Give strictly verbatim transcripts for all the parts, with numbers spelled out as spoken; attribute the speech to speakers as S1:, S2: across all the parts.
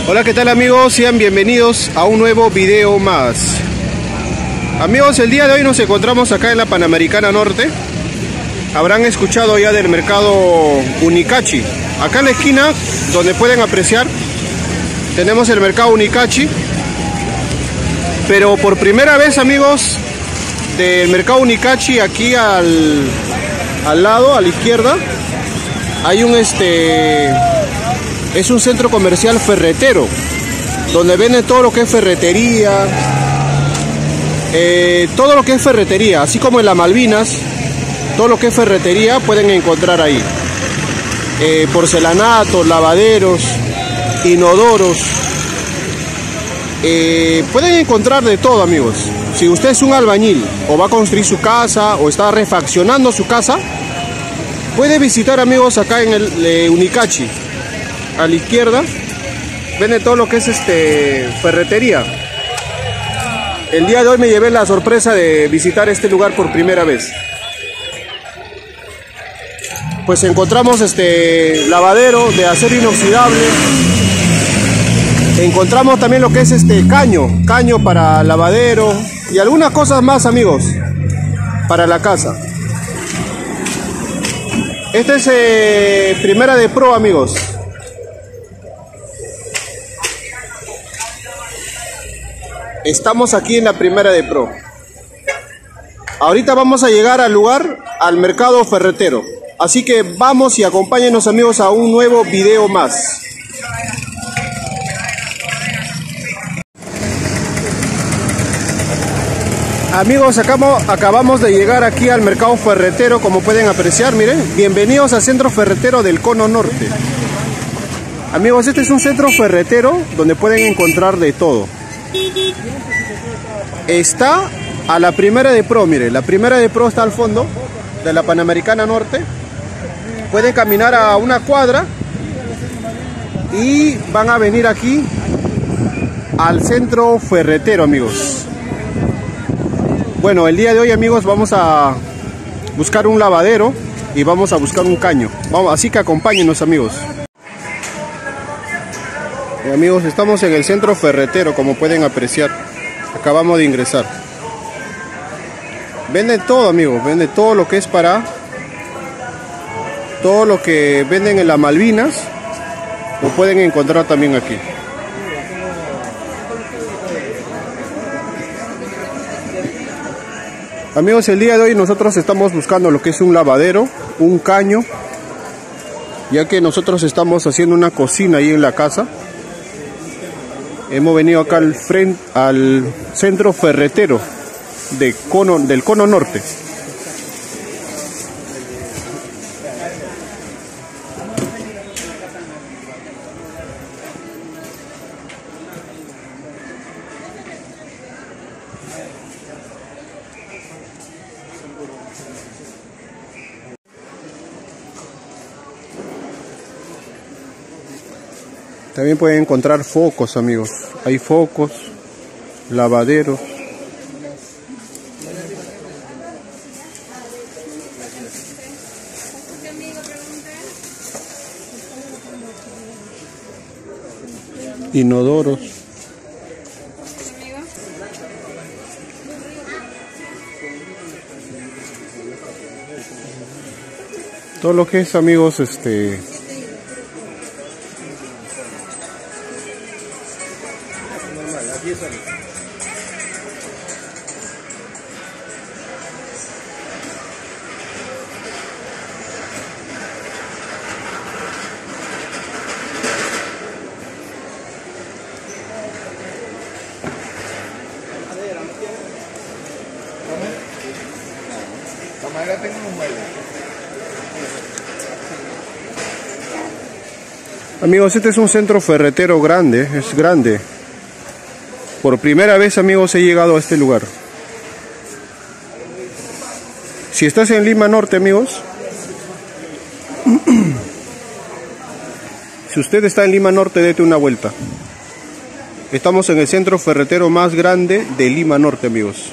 S1: Hola, ¿qué tal amigos? Sean bienvenidos a un nuevo video más. Amigos, el día de hoy nos encontramos acá en la Panamericana Norte. Habrán escuchado ya del mercado Unicachi. Acá en la esquina, donde pueden apreciar, tenemos el mercado Unicachi. Pero por primera vez, amigos, del mercado Unicachi, aquí al, al lado, a la izquierda, hay un este... es un centro comercial ferretero, donde venden todo lo que es ferretería, eh, todo lo que es ferretería, así como en las Malvinas, todo lo que es ferretería pueden encontrar ahí. Eh, porcelanatos, lavaderos, inodoros, eh, pueden encontrar de todo, amigos. Si usted es un albañil o va a construir su casa o está refaccionando su casa, puede visitar, amigos, acá en el eh, Unicachi. A la izquierda vende todo lo que es este ferretería. El día de hoy me llevé la sorpresa de visitar este lugar por primera vez. Pues encontramos este lavadero de acero inoxidable. Encontramos también lo que es este caño, caño para lavadero y algunas cosas más, amigos, para la casa. Este es eh, Primera de Pro, amigos. Estamos aquí en la Primera de Pro. Ahorita vamos a llegar al lugar, al mercado ferretero. Así que vamos y acompáñenos, amigos, a un nuevo video más. Amigos, acabamos, acabamos de llegar aquí al mercado ferretero, como pueden apreciar, miren. Bienvenidos al centro ferretero del Cono Norte. Amigos, este es un centro ferretero donde pueden encontrar de todo. Está a la Primera de Pro, mire, la Primera de Pro está al fondo de la Panamericana Norte. Pueden caminar a una cuadra y van a venir aquí al centro ferretero, amigos. Bueno, el día de hoy, amigos, vamos a buscar un lavadero y vamos a buscar un caño. Vamos, así que acompáñenos, amigos. Eh, amigos, estamos en el centro ferretero, como pueden apreciar. Acabamos de ingresar. Venden todo, amigos. Venden todo lo que es para... todo lo que venden en las Malvinas, lo pueden encontrar también aquí. Amigos, el día de hoy nosotros estamos buscando lo que es un lavadero, un caño, ya que nosotros estamos haciendo una cocina ahí en la casa. Hemos venido acá al frente, al centro ferretero de Cono, del Cono Norte. También pueden encontrar focos, amigos. Hay focos, lavaderos. Inodoros. Todo lo que es, amigos, este... Amigos, este es un centro ferretero grande, es grande. Por primera vez, amigos, he llegado a este lugar. Si estás en Lima Norte, amigos, si usted está en Lima Norte, dete una vuelta. Estamos en el centro ferretero más grande de Lima Norte, amigos.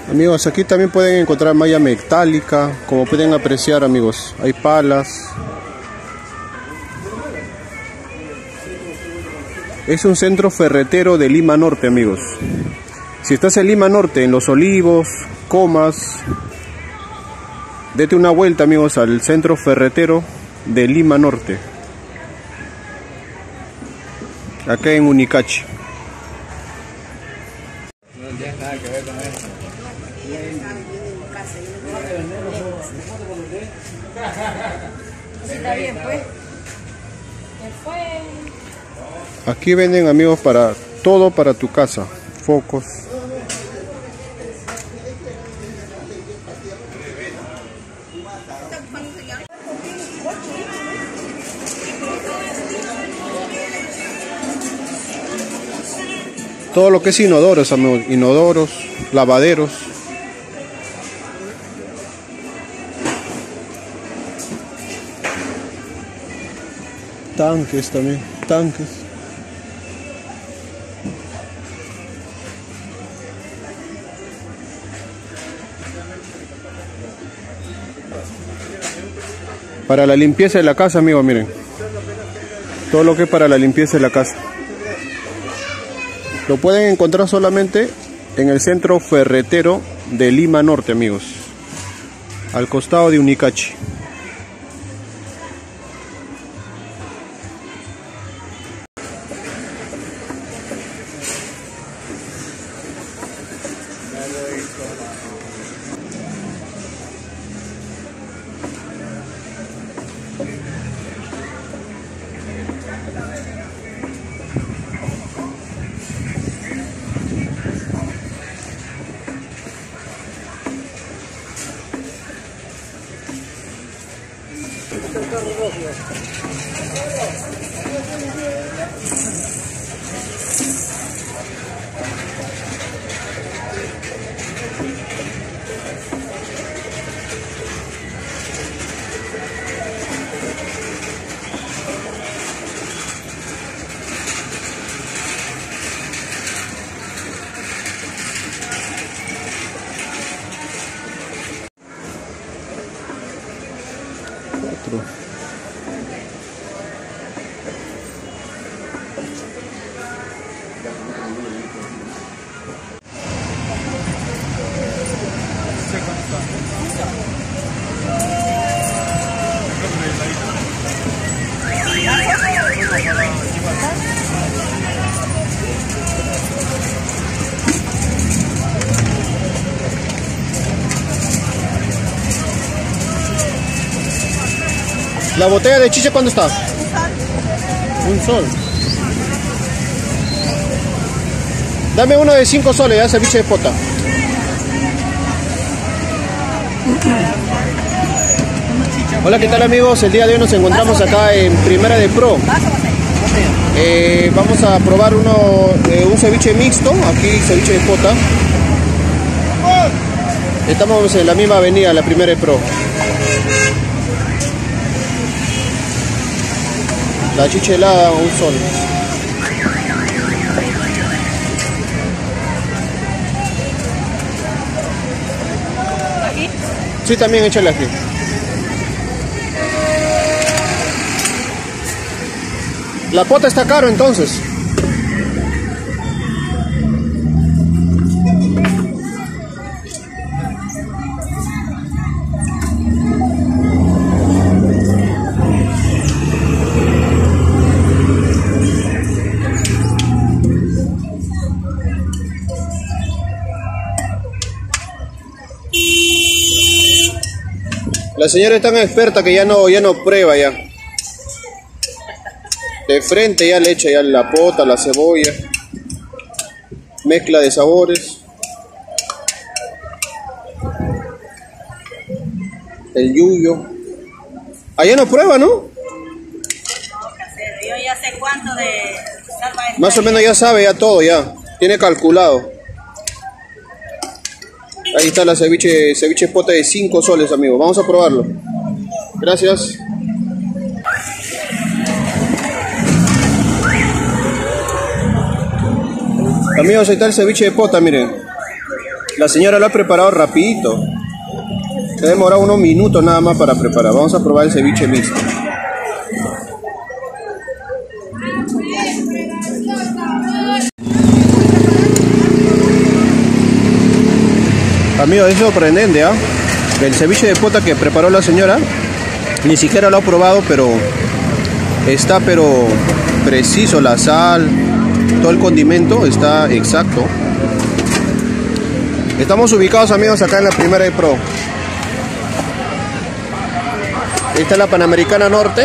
S1: Amigos, aquí también pueden encontrar malla metálica, como pueden apreciar, amigos, hay palas. Es un centro ferretero de Lima Norte, amigos. Si estás en Lima Norte, en Los Olivos, Comas, dete una vuelta, amigos, al centro ferretero de Lima Norte, acá en Unicachi.
S2: No tiene nada que ver con eso.
S3: Está bien, pues.
S1: Aquí venden, amigos, para todo para tu casa. Focos. Todo lo que es inodoros, amigos, inodoros, lavaderos. Tanques también, tanques. Para la limpieza de la casa, amigos, miren. Todo lo que es para la limpieza de la casa. Lo pueden encontrar solamente en el centro ferretero de Lima Norte, amigos. Al costado de Unicachi. ¿La botella de chicha cuánto está? Un sol. Dame uno de cinco soles, ya, ceviche de pota. Hola, ¿qué tal, amigos? El día de hoy nos encontramos acá en Primera de Pro. Eh, vamos a probar uno, eh, un ceviche mixto, aquí ceviche de pota. Estamos en la misma avenida, la Primera de Pro. La chicha helada, un sol.
S3: ¿Aquí?
S1: Sí, también échale aquí. La pota está caro entonces. La señora es tan experta que ya no, ya no prueba ya. De frente ya le echa ya la pota, la cebolla. Mezcla de sabores. El yuyo. Allá no prueba, ¿no?
S3: No, casero. Yo ya sé cuánto de salva esta.
S1: Más o menos ya sabe ya todo ya. Tiene calculado. Ahí está la ceviche, ceviche pota de cinco soles, amigos. Vamos a probarlo. Gracias. Amigos, ahí está el ceviche de pota, miren. La señora lo ha preparado rapidito. Se ha demorado unos minutos nada más para preparar. Vamos a probar el ceviche mixto. Amigos, es sorprendente, ¿eh? El ceviche de pota que preparó la señora, ni siquiera lo ha probado, pero está pero preciso, la sal, todo el condimento está exacto. Estamos ubicados, amigos, acá en la Primera de Pro. Esta es la Panamericana Norte.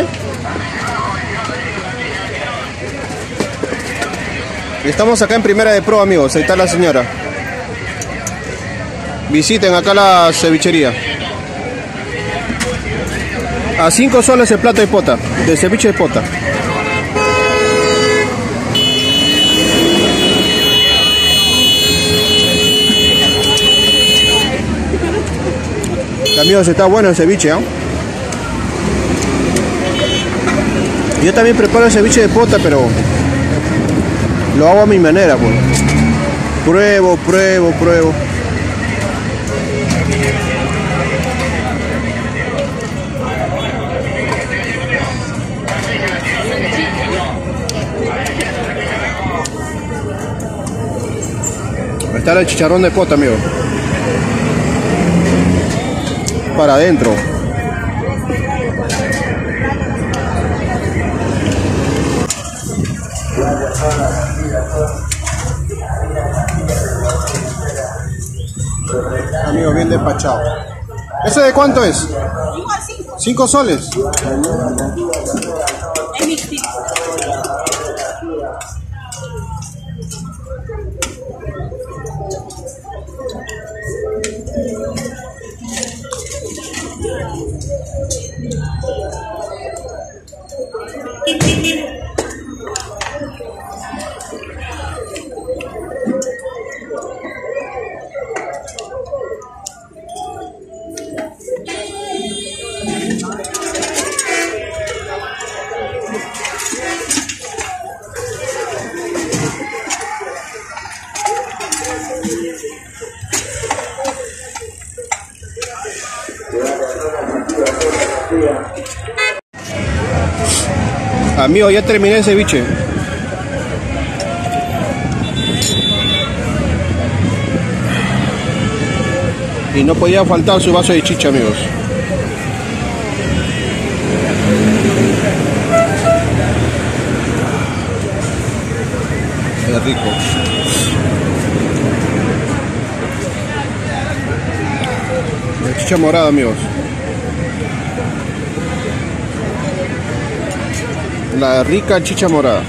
S1: Estamos acá en Primera de Pro, amigos. Ahí está la señora. Visiten acá la cevichería. A cinco soles el plato de pota, de ceviche de pota. Amigos, está bueno el ceviche, ¿eh? Yo también preparo el ceviche de pota, pero lo hago a mi manera, pues. Pruebo, pruebo, pruebo. Está el chicharrón de pota, amigo. Para adentro. Amigo, bien despachado. ¿Ese de cuánto es? ¿Cinco soles? Amigo, ya terminé el ceviche. Y no podía faltar su vaso de chicha, amigos. Es rico. La chicha morada, amigos. La rica chicha morada.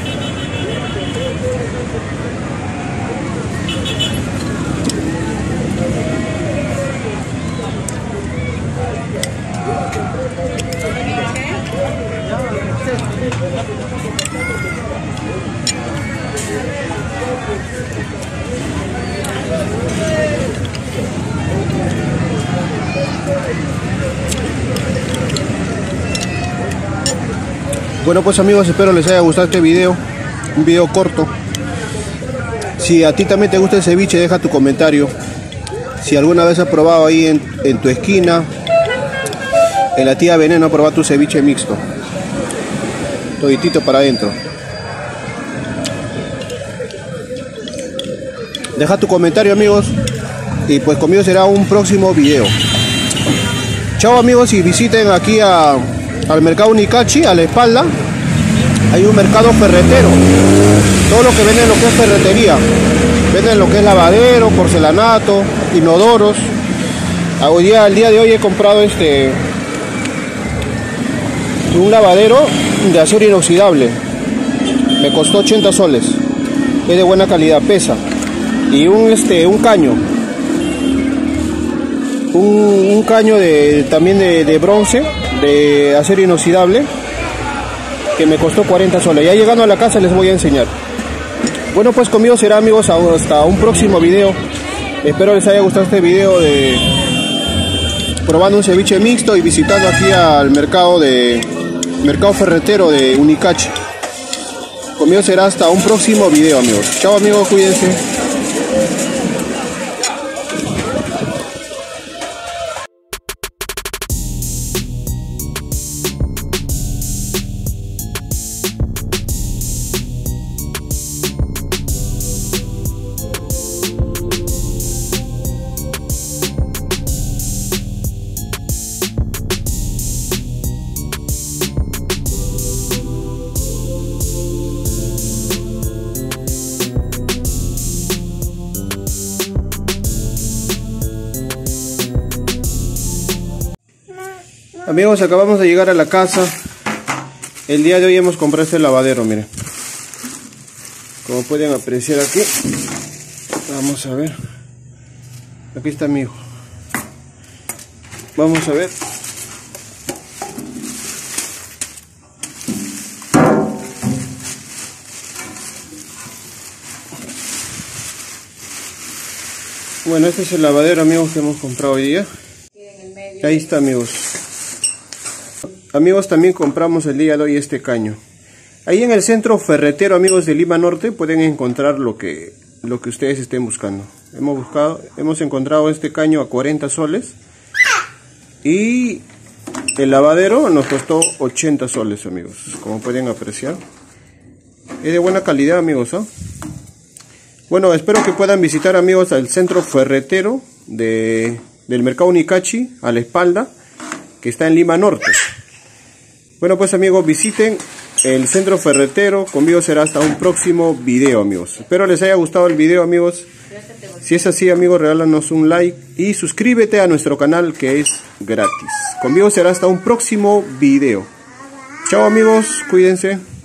S1: Bueno, pues amigos, espero les haya gustado este video, un video corto. Si a ti también te gusta el ceviche, deja tu comentario. Si alguna vez has probado ahí en, en tu esquina, en la tía Veneno, probar tu ceviche mixto, toditito para adentro. Deja tu comentario, amigos, y pues conmigo será un próximo video. Chao, amigos, y visiten aquí a al mercado Unicachi, a la espalda hay un mercado ferretero. Todo lo que venden lo que es ferretería, venden lo que es lavadero, porcelanato, inodoros. Hoy día, el día de hoy he comprado este un lavadero de acero inoxidable, me costó ochenta soles, es de buena calidad, pesa. Y un este un caño un, un caño de también de, de bronce, de acero inoxidable, que me costó cuarenta soles. Ya llegando a la casa les voy a enseñar. Bueno, pues conmigo será, amigos, hasta un próximo video. Espero les haya gustado este video de probando un ceviche mixto y visitando aquí al mercado de mercado ferretero de Unicachi. Conmigo será hasta un próximo video, amigos. Chao, amigos, cuídense. Amigos, acabamos de llegar a la casa. El día de hoy hemos comprado este lavadero, miren. Como pueden apreciar aquí. Vamos a ver. Aquí está mi hijo. Vamos a ver. Bueno, este es el lavadero, amigos, que hemos comprado hoy día. Ahí está, amigos. Amigos, también compramos el día de hoy este caño. Ahí en el centro ferretero, amigos, de Lima Norte, pueden encontrar lo que, lo que ustedes estén buscando. Hemos buscado, hemos encontrado este caño a cuarenta soles. Y el lavadero nos costó ochenta soles, amigos. Como pueden apreciar. Es de buena calidad, amigos, ¿eh? Bueno, espero que puedan visitar, amigos, al centro ferretero de, del mercado Unicachi, a la espalda, que está en Lima Norte. Bueno, pues, amigos, visiten el centro ferretero. Conmigo será hasta un próximo video, amigos. Espero les haya gustado el video, amigos. Si es así, amigos, regálanos un like y suscríbete a nuestro canal, que es gratis. Conmigo será hasta un próximo video. Chao, amigos, cuídense.